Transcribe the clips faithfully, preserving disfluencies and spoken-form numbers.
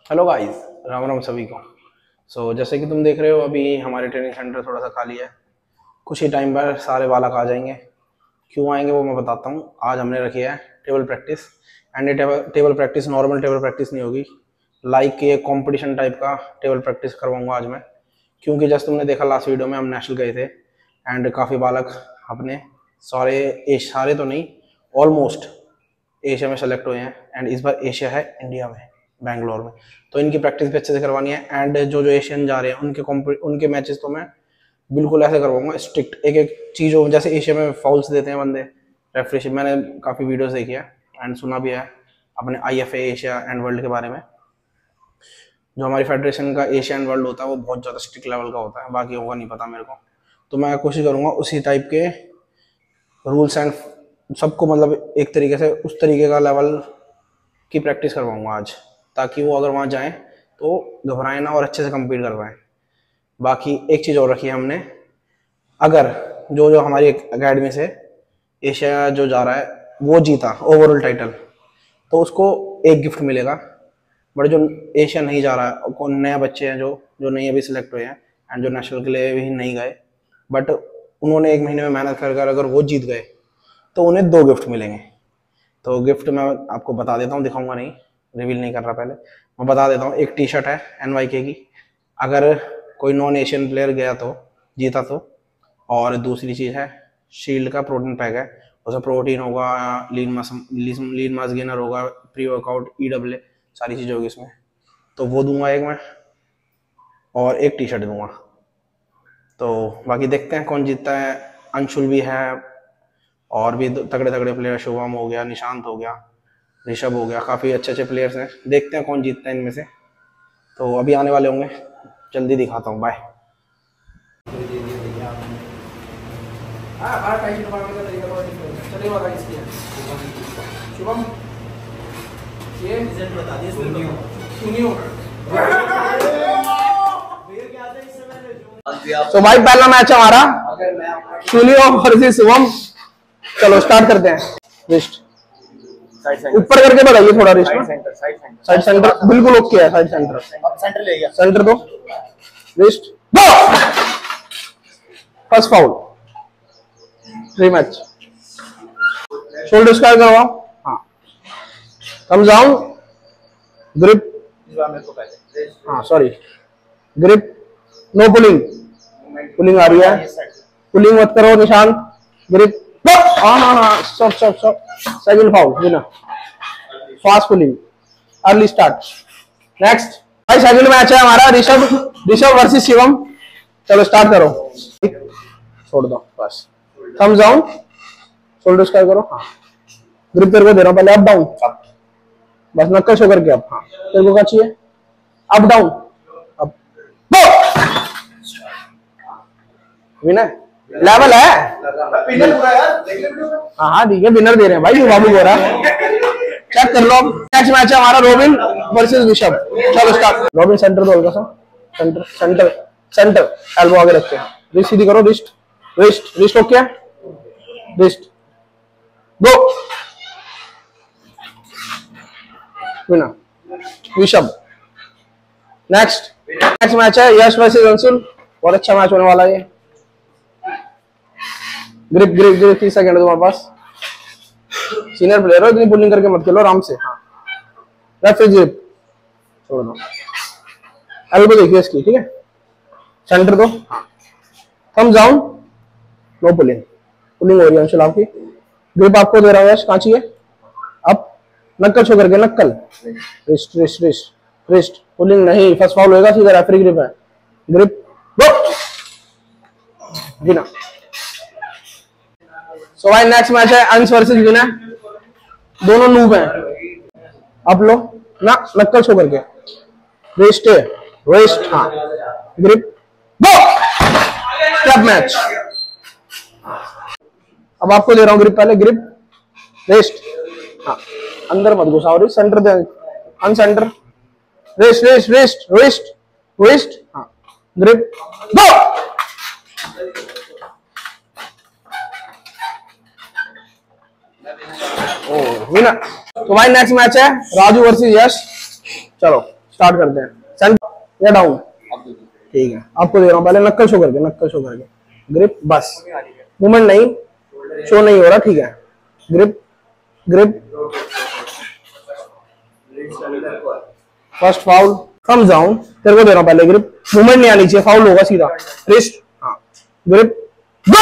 Hello guys, Ram Ram सभी को। सो so, जैसे कि तुम देख रहे हो अभी हमारे ट्रेनिंग सेंटर थोड़ा सा खाली है। कुछ ही टाइम पर सारे बालक आ जाएंगे। क्यों आएंगे वो मैं बताता हूँ। आज हमने रखी है टेबल प्रैक्टिस। एंड ये table table practice normal table practice नहीं होगी, लाइक ये कंपटीशन टाइप का टेबल प्रैक्टिस करवाऊंगा आज मैं। क्योंकि जैसे तुमने देखा लास्ट वीडियो में हम नेशनल गए थे एंड काफ़ी बालक अपने सारे ए सारे तो नहीं, ऑलमोस्ट एशिया में सेलेक्ट हुए हैं। एंड इस बार एशिया है इंडिया में, बैंगलोर में। तो इनकी प्रैक्टिस भी अच्छे से करवानी है। एंड जो जो एशियन जा रहे हैं उनके उनके मैचेस तो मैं बिल्कुल ऐसे करवाऊंगा स्ट्रिक्ट, एक एक चीज़ हो। जैसे एशिया में फाउल्स देते हैं बंदे रेफरी, मैंने काफ़ी वीडियोस देखी है एंड सुना भी है अपने I F A Asia and world के बारे में। जो हमारी फेडरेशन का एशिया एंड वर्ल्ड होता है वो बहुत ज़्यादा स्ट्रिक्ट लेवल का होता है, बाकी होगा नहीं पता मेरे को। तो मैं कोशिश करूँगा उसी टाइप के रूल्स एंड सबको, मतलब एक तरीके से उस तरीके का लेवल की प्रैक्टिस करवाऊंगा आज, ताकि वो अगर वहाँ जाएं तो घबराएं ना और अच्छे से कंपीट कर पाएँ। बाकी एक चीज़ और रखी है हमने, अगर जो जो हमारी एकेडमी से एशिया जो जा रहा है वो जीता ओवरऑल टाइटल, तो उसको एक गिफ्ट मिलेगा। बट जो एशिया नहीं जा रहा है, कौन नए बच्चे हैं जो जो नहीं अभी सिलेक्ट हुए हैं एंड जो नेशनल के लिए भी नहीं गए, बट उन्होंने एक महीने में मेहनत कर कर अगर वो जीत गए तो उन्हें दो गिफ्ट मिलेंगे। तो गिफ्ट मैं आपको बता देता हूँ, दिखाऊंगा नहीं, रिवील नहीं कर रहा, पहले मैं बता देता हूँ। एक टी शर्ट है एन वाई के की, अगर कोई नॉन एशियन प्लेयर गया तो जीता तो। और दूसरी चीज़ है शील्ड का प्रोटीन पैक है, उसमें प्रोटीन होगा, lean mass lean mass gainer होगा, प्री वर्कआउट, ई डब्ल्यू, सारी चीज़ें होगी इसमें। तो वो दूंगा एक मैं, और एक टी शर्ट दूंगा। तो बाकी देखते हैं कौन जीतता है। अंशुल भी है और भी तगड़े तगड़े प्लेयर, शुभम हो गया, निशांत हो गया, ऋषभ हो गया, काफ़ी अच्छे अच्छे प्लेयर्स हैं। देखते हैं कौन जीतता है इनमें से। तो अभी आने वाले होंगे, जल्दी दिखाता हूँ। बाय। शुभम ये बता दिए। तो भाई पहला मैच हमारा सूलियो वर्सेस शुभम। चलो स्टार्ट करते हैं। रिस्ट ऊपर करके बताइए थोड़ा। रिस्ट साइड सेंटर बिल्कुल ओके है। साइड सेंटर सेंटर ले गया, सेंटर दो। रिस्ट दो। First foul, three match. Shoulder square करवाओ। हाँ, कम डाउन, ग्रिप। हाँ sorry, grip, no pulling. Pulling आ रही है, पुलिंग मत करो निशान। ग्रिप, हाँ हाँ हाँ, stop stop stop. Second foul, winner. Fast pulling, early start. Next भाई सेकंड मैच है हमारा ऋषभ ऋषभ वर्सेस शिवम। चलो स्टार्ट करो। छोड़ दो बस, थम्स डाउन, शोल्डर स्क्वायर करो। हाँ, ग्रिप तेरे को दे रहा हूँ, पहले अप डाउन, बस नक्कल शो करके अप। हाँ, तेरे को क्या चाहिए? अप डाउन, अप, दो। विनर लेवल है। हाँ हाँ ठीक है, विनर दे रहे हैं भाई, बाबू बोल रहा। चेक कर लो। नेक्स्ट मैच है हमारा रोबिन वर्सेस ऋषभ। चलो स्टार्ट। रोबिन सेंटर दो हल्का सा, सेंटर सेंटर सेंटर, एल्बो आगे रखते हैं। रिस्ट सीधी करो, wrist wrist wrist okay, wrist दो। Winner Rishabh. Next next match है यश वर्सेस अंशुल। बहुत अच्छा मैच होने वाला है ये। ग्रिप ग्रिप ग्रिप, तीस सेकंड है तुम्हारे पास। सीनियर प्लेयर हो, इतनी पुलिंग करके मत खेलो, आराम से। हाँ, लेफ्ट ग्रिप छोड़ दो, एल्बो देखिए इसकी, ठीक है। सेंटर दो, thumbs down, no pulling. Pulling हो रही है अंशुल आपकी। ग्रिप आपको दे रहा हूँ यश, कहाँ चाहिए? अप, नक्कल छो करके, knuckle, wrist wrist wrist wrist. Pulling नहीं, फर्स्ट फाउल होएगा, सीधा रेफरी ग्रिप है। ग्रिप दो, विनर। सो भाई नेक्स्ट मैच है अंश वर्सेस विनर। दोनों नूब हैं। अब लो ना, नक्कल शो करके, रिस्ट रिस्ट। हाँ, ग्रिप दो, क्लब मैच। अब आपको दे रहा हूँ ग्रिप, पहले ग्रिप, रिस्ट। हाँ, अंदर मत घुसाओ, सेंटर दे, uncentre, wrist wrist wrist wrist wrist. हाँ, ग्रिप दो। विनर। तो भाई नेक्स्ट मैच है राजू वर्सेस यश। चलो स्टार्ट करते हैं। सेंटर या डाउन, ठीक है आपको दे रहा हूँ पहले नक्कल शो करके, नक्कल शो करके ग्रिप, बस मूवमेंट नहीं शो नहीं हो रहा, ठीक है grip grip, first foul, thumbs down, तेरे को दे रहा हूँ पहले ग्रिप, मूवमेंट नहीं आनी चाहिए, फाउल होगा सीधा, रिस्ट, हाँ ग्रिप, गो,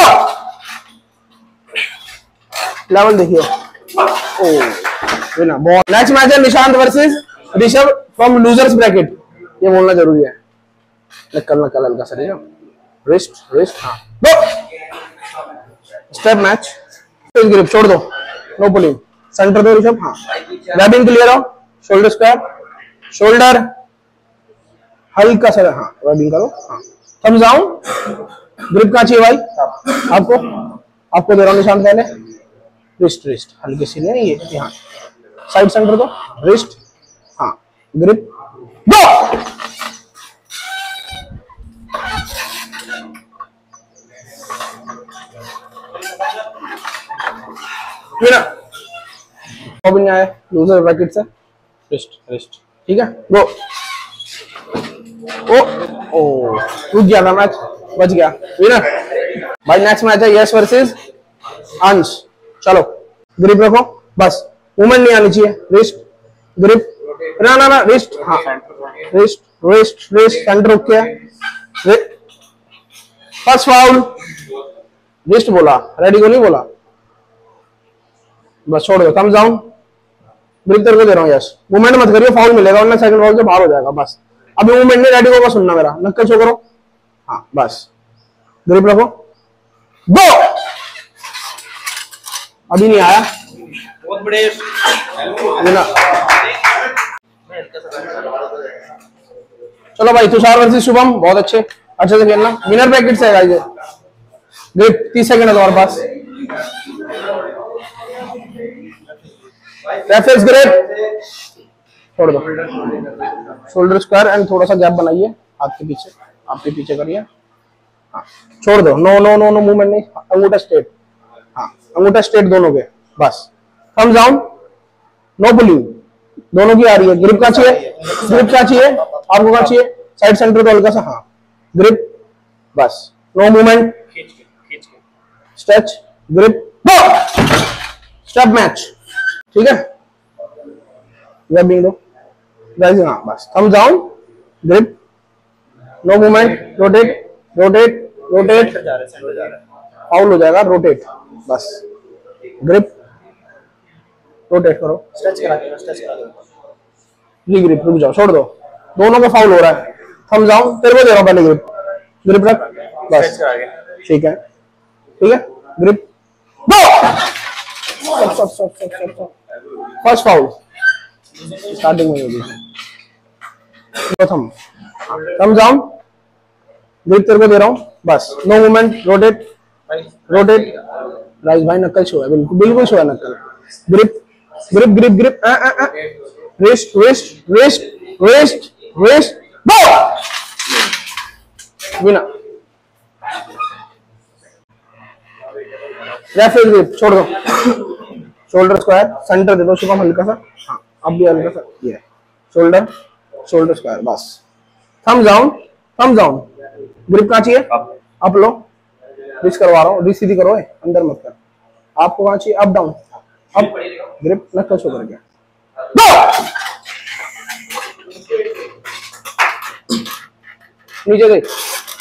लेवल देखियो, ओ विनर बॉल। नेक्स्ट मैच है Nishant versus Rishabh from losers bracket, ये बोलना जरूरी है, नक्कल नक्कल हल्का सा रिस्ट रिस्ट रिस्ट, हाँ गो, स्टेप मैच, ग्रिप छोड़ दो, नो पुलिंग, सेंटर दो ऋषभ, हाँ ग्रैबिंग क्लियर हो, शोल्डर स्क्वायर, शोल्डर हल्का सा, हाँ ग्रैबिंग करो, हाँ थम्स डाउन, ग्रिप कहाँ चाहिए भाई आपको, आपको दे रहा हूँ निशांत पहले, रिस्ट रिस्ट हल्के से नहीं ये, यहाँ साइड सेंटर दो, रिस्ट, हाँ ग्रिप, गो, विनर आए लूजर ब्रैकेट से, रिस्ट रिस्ट, ठीक है गो, ओ ओ रुक गया था मैच, बच गया, विनर भाई। नेक्स्ट मैच है यश वर्सेस अंश, चलो ग्रिप रखो, बस मूवमेंट नहीं आनी चाहिए, रिस्ट ग्रिप, ना ना ना रिस्ट, हाँ wrist wrist wrist, centre okay है, फर्स्ट फाउल, रिस्ट बोला, रेडी को नहीं बोला, बस छोड़ दो, थम्स डाउन, ग्रिप तेरे को दे रहा हूँ यश, मूवमेंट मत करियो, फाउल मिलेगा वरना सेकंड फाउल से बाहर हो जाएगा, बस अभी मूवमेंट नहीं, रेडी को बस सुनना मेरा, नक्कल शो करो, हाँ बस ग्रिप रखो, गो, अभी नहीं आया, बहुत बड़े चलो भाई तुषार वर्सेस शुभम, बहुत अच्छे अच्छे से खेलना, विनर ब्रैकेट से है ग्रिप, तीस सेकंड है तुम्हारे पास, रेफरेंस ग्रिप, छोड़ दो, शोल्डर स्क्वायर एंड थोड़ा सा गैप बनाइए हाथ के पीछे, आपके पीछे करिए, हाँ छोड़ दो, no no no no movement नहीं, अंगूठा स्ट्रेट, हाँ अंगूठा स्ट्रेट दोनों के, बस थम्स डाउन, नो पुलिंग, दोनों की आ रही है, ग्रिप का चाहिए, ग्रिप क्या चाहिए आपको, क्या चाहिए साइड सेंटर तो हल्का सा, हाँ ग्रिप, बस no movement, stretch grip, go, step match, ठीक है ग्रैबिंग दो, राइजिंग, हाँ बस thumbs down, grip, no movement, rotate rotate rotate, foul हो जाएगा, रोटेट, बस ग्रिप, रोटेट करो, स्ट्रेच करा दो, स्ट्रेच करा दो, जी ग्रिप, रुक जाओ, छोड़ दो, दोनों का फाउल हो रहा है, थम्स डाउन, तेरे को दे रहा हूं पहले ग्रिप, ग्रिप रख, बस ठीक है ठीक है grip, go, first foul starting में होगी, थम थम्स डाउन, ग्रिप तेरे को दे रहा हूं, बस नो मूवमेंट, रोटेट रोटेट, राइस भाई नक्कल शो है, बिल्कुल बिल्कुल शो है knuckle, grip grip grip grip, wrist wrist wrist wrist wrist, go, winner, reference grip, छोड़ दो, शोल्डर स्क्वायर, सेंटर दे दो शुभम हल्का सा, हाँ अब भी हल्का सा, ये शोल्डर शोल्डर स्क्वायर, बस thumbs down, thumbs down, grip कहाँ चाहिए अप लो, रिस्ट करवा रहा हूँ, रिस्ट सीधी करो, अंदर मत कर, आपको कहाँ चाहिए up down, up grip, knuckle show करके, नीचे देख,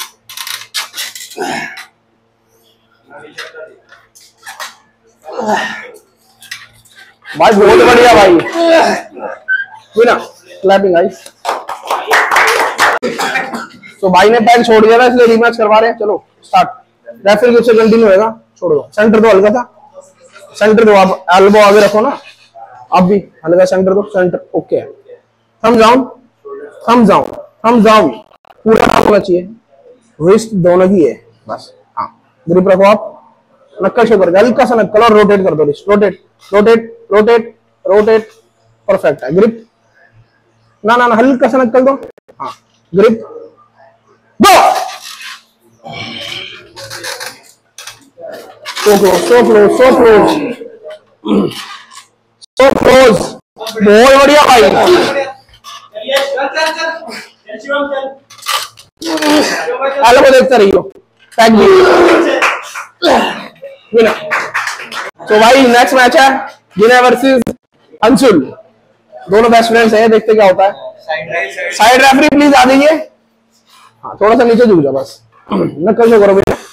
भाई बहुत बढ़िया भाई, बिना क्लैपिंग आई, तो भाई ने पैक छोड़ दिया था इसलिए रीमैच करवा रहे हैं, चलो स्टार्ट, रेफरी ग्रिप से कंटिन्यू होएगा, छोड़ दो, सेंटर दो हल्का सा, सेंटर दो, आप एल्बो आगे रखो ना, आप भी हल्का सेंटर दो, center okay, thumbs down, thumbs down, thumbs down, पूरा होना चाहिए, रिस्ट दोनों की है, बस हाँ ग्रिप रखो आप, नक्कल शो करके हल्का सा नक्कल और रोटेट कर दो, wrist rotate rotate rotate rotate, perfect है, ग्रिप, ना ना ना हल्का सा नक्कल दो, हाँ grip, go, so close so close so close so close, बहुत बढ़िया भाई, एल्बो देखता रहियो। टैग भी विनर। तो भाई नेक्स्ट मैच है विनय वर्सेस अंशुल। दोनों बेस्ट फ्रेंड्स हैं, देखते क्या होता है। साइड रेफरी प्लीज आ जाइए। हाँ थोड़ा सा नीचे झुक जाओ बस, नक्कल से करो भैया।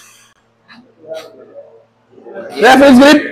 रेफरीज ग्रिप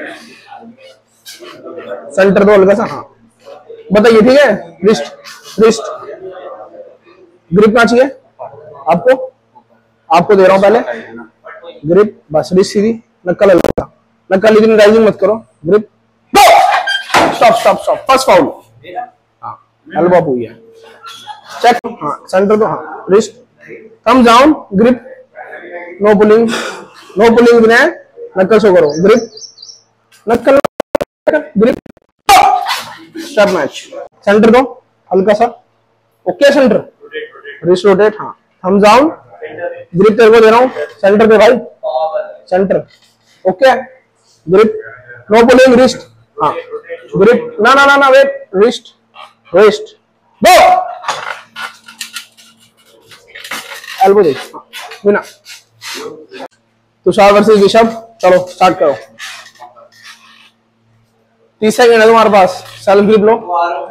सेंटर दो हल्का सा। हाँ बताइए ठीक है। रिस्ट रिस्ट ग्रिप कहाँ चाहिए आपको? आपको दे रहा हूं पहले ग्रिप, बस रिस्ट सीधी, नक्कल हल्का, नक्कल इतनी राइजिंग मत करो। Grip stop stop stop, first foul. हाँ एल्बो अप हुई है, चेक। हाँ सेंटर दो। हाँ wrist, thumbs down, grip, no pulling, no pulling Vinay, knuckle show करो। ग्रिप नक्कल ग्रिप, स्टेप मैच। सेंटर दो हल्का सा, ओके सेंटर, रिस्ट रोटेट। हाँ थम्स डाउन, ग्रिप तेरे को दे रहा हूँ सेंटर पे भाई, center okay. Grip no pulling, wrist. हाँ ग्रिप, ना ना ना ना वेट, रिस्ट रिस्ट दो, एल्बो दे। बिना तुषार वर्सेस ऋषभ, चलो स्टार्ट करो। तीस सेकंड है तुम्हारे पास, सेल्फ ग्रिप लो।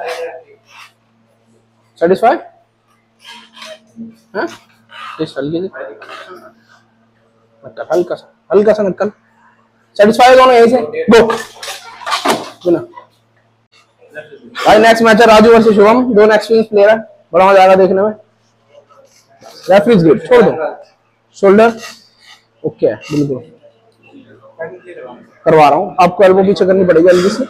सेटिस्फाइड है? हल्की सी नक्कल, हल्का सा हल्का सा नक्कल। सेटिस्फाइड दोनों यही से दो। बिना भाई नेक्स्ट मैच है राजू वर्सेस शुभम। दोनों एक्सपीरियंस प्लेयर है, बड़ा मजा आएगा देखने में। रेफरीज ग्रिप छोड़ दो, शोल्डर ओके है बिल्कुल। करवा रहा हूँ, आपको एल्बो पीछे करनी पड़ेगी जल्दी से।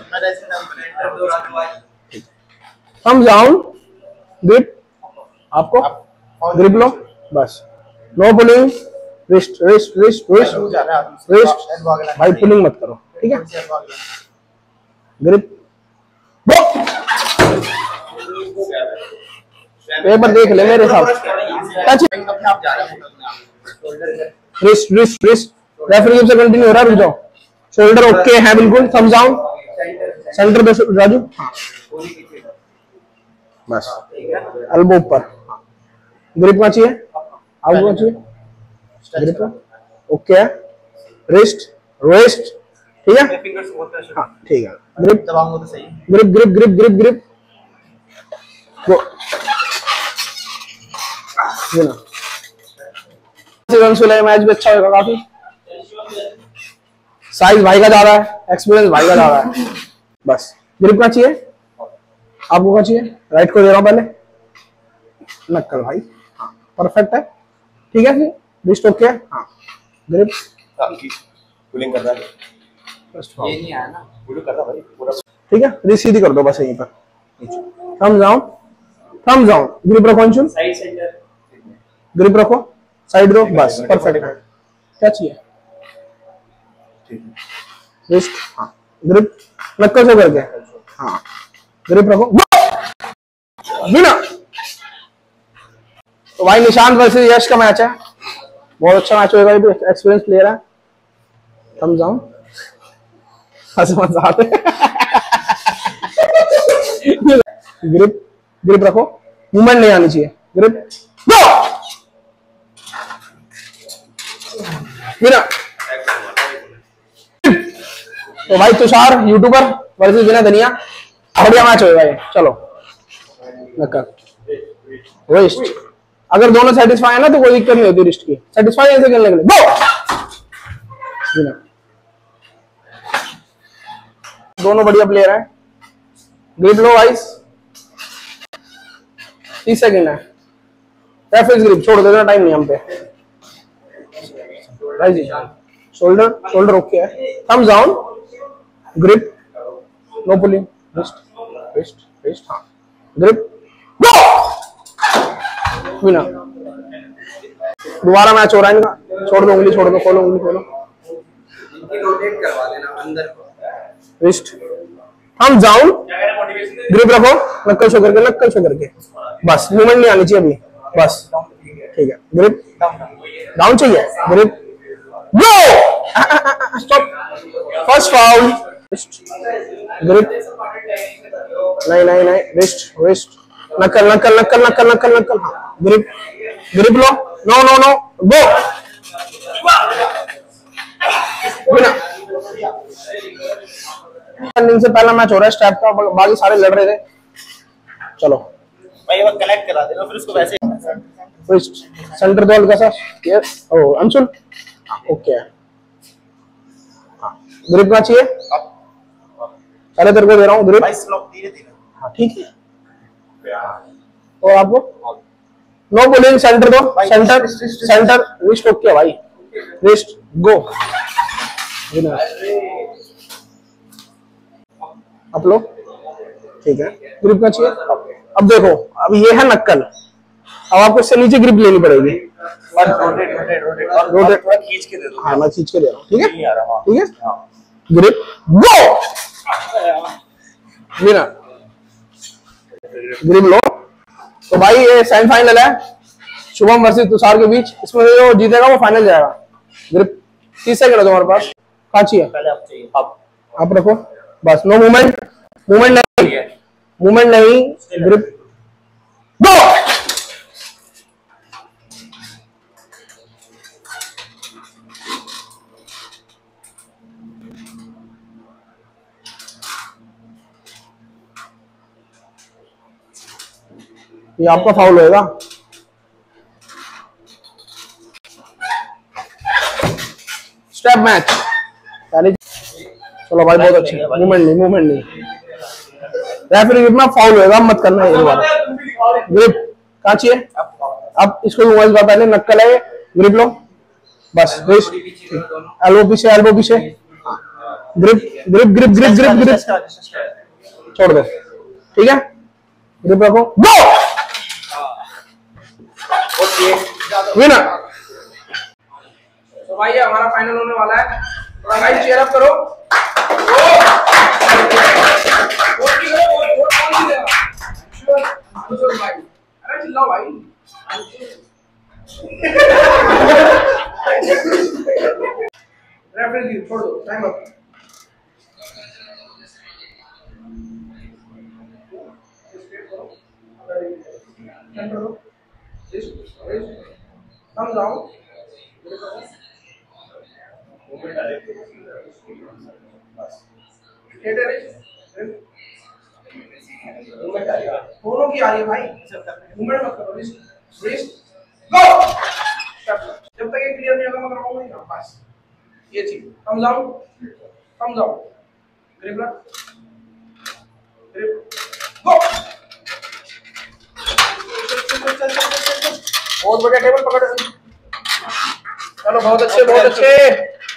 थम्स डाउन, ग्रिप, आपको ग्रिप लो बस, no pulling, wrist wrist wrist wrist wrist भाई, पुलिंग मत करो ठीक है। ग्रिप पेपर देख ले मेरे साथ, रिस्ट रिस्ट रिस्ट, रेफरी से कंटिन्यू हो रहा है, रुक जाओ। शोल्डर ओके है बिल्कुल, थम्स डाउन, सेंटर पे राजू। हाँ बस एल्बो ऊपर, ग्रिप में चाहिए आपको, चाहिए ग्रिप ओके है। रिस्ट रिस्ट ठीक है। हाँ ठीक है। Grip grip grip grip grip grip match भी अच्छा होगा काफी। साइज भाई का ज्यादा है, एक्सपीरियंस भाई का ज्यादा है। बस ग्रिप का चाहिए आपको, क्या चाहिए? राइट को दे रहा हूं पहले, नक्कल भाई। हाँ परफेक्ट है ठीक है। फिर रिस्ट ओके है। हाँ ग्रिप पुलिंग कर रहा है, ये नहीं आया ना, पुलिंग कर रहा भाई पूरा ठीक है। रिस्ट सीधी कर दो बस यहीं पर, thumbs down, thumbs down, grip रखो अंशुल, साइड सेंटर, ग्रिप रखो, साइड दो बस, परफेक्ट है। क्या चाहिए? रिस्ट हाँ, ग्रिप नक्कल से करके, हाँ ग्रिप रखो बिना। तो भाई निशांत वर्सेस यश का मैच है, बहुत अच्छा मैच होगा, एक्सपीरियंस प्लेयर है। थम्स डाउन, हंस मजाक ग्रिप ग्रिप रखो, मूवमेंट नहीं आनी चाहिए। ग्रिप गो बिना। तो भाई तुषार यूट्यूबर वर्सेस विनय धनिया, बढ़िया मैच होगा ये। चलो नक्कल रिस्ट, अगर दोनों सेटिस्फाई है ना तो कोई दिक्कत नहीं होती रिस्ट की। सेटिस्फाई ऐसे खेलने के लिए गो। दोनों बढ़िया प्लेयर हैं। ग्रिप लो वाइस, तीस सेकंड है। रेफरीज ग्रिप छोड़ देना, टाइम नहीं हम पे। शोल्डर शोल्डर ओके है। Thumbs down, grip no pulling, wrist wrist wrist हाँ ग्रिप गो विनर। दोबारा मैच हो रहा है इनका, छोड़ दो उंगली, छोड़ दो, खोलो उंगली खोलो, रोटेट करवा देना अंदर को। रिस्ट थम्स डाउन, ग्रिप रखो, नक्कल शो करके, नक्कल शो करके बस, मूवमेंट नहीं आनी चाहिए अभी बस ठीक है। ग्रिप डाउन चाहिए, grip go, stop, first foul. Wrist grip नहीं नहीं नहीं, रिस्ट रिस्ट नक्कल knuckle knuckle knuckle knuckle knuckle हाँ ग्रिप ग्रिप लो no no no go running से पहला मैच हो रहा है स्टेप का बाकी सारे लड़ रहे थे चलो भाई वो कनेक्ट करा देना फिर उसको वैसे सेंटर दो हल्का सा ये ओ अंशुल ओके ग्रिप का चाहिए पहले तेरे को दे रहा हूँ ग्रिप धीरे धीरे हाँ ठीक है और आपको नो बोलिंग सेंटर दो सेंटर सेंटर रिस्ट ओके भाई रिस्ट गो आप लोग ठीक है ग्रिप का चाहिए अब देखो अब ये है नक्कल अब आपको इससे नीचे ग्रिप लेनी पड़ेगी रोटेट रोटेट रोटेट और रोटेट थोड़ा खींच के दे दो हाँ मैं खींच के दे रहा हूँ ठीक है नहीं आ रहा ठीक है ग्रिप गो विनर ग्रिप लो तो भाई ये सेमीफाइनल है शुभम वर्सेस तुषार के बीच इसमें जो जीतेगा वो फाइनल जाएगा ग्रिप तीस सेकंड है तुम्हारे पास कहाँ चाहिए पहले आप चाहिए आप आप रखो बस नो मूवमेंट मूवमेंट नहीं मूवमेंट नहीं ग्रिप गो ये आपका फाउल होएगा स्टेप मैच चलो भाई बहुत अच्छे मूवमेंट नहीं मूवमेंट नहीं रेफरी ग्रिप में फाउल होएगा मत करना ये वाला ग्रिप कहाँ चाहिए अब इसको मोबाइल का पहले नक्कल है ग्रिप लो बस एल्बो पीछे एल्बो पीछे grip grip grip grip grip grip छोड़ दो ठीक है ग्रिप रखो गो विनर तो भाई हमारा फाइनल होने वाला है थोड़ा भाई चीयर अप करो अरे चिल्लाओ भाई रेफरी छोड़ दो टाइम अप Thumbs down. दोनों की आ रही है भाई मूवमेंट मत करो रिस्ट रिस्ट गो जब तक ये क्लियर नहीं होगा मैं करवाऊंगा नहीं ना बस ये चीज thumbs down thumbs down grip ला ग्रिप गो बहुत बढ़िया टेबल पकड़ चलो बहुत अच्छे बहुत अच्छे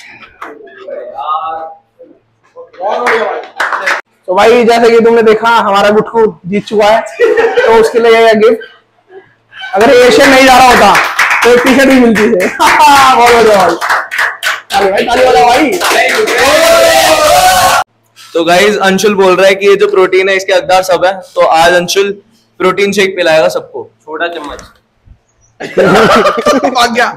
तो भाई जैसे कि तुमने देखा हमारा गुट्टू जीत चुका है तो उसके लिए यह गिफ्ट अगर एशियन नहीं जा रहा होता तो एक टी शर्ट भी मिलती है बहुत बढ़िया भाई ताली वाला भाई। तो गाइज अंशुल बोल रहा है कि ये जो प्रोटीन है इसके हकदार सब है तो आज अंशुल प्रोटीन शेक पिलाएगा सबको छोटा चम्मच भाग गया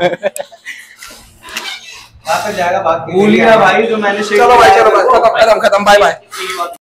जाएगा भाग भूल गया भाई जो मैंने शेक चलो भाई चलो खत्म खत्म बाय बाय।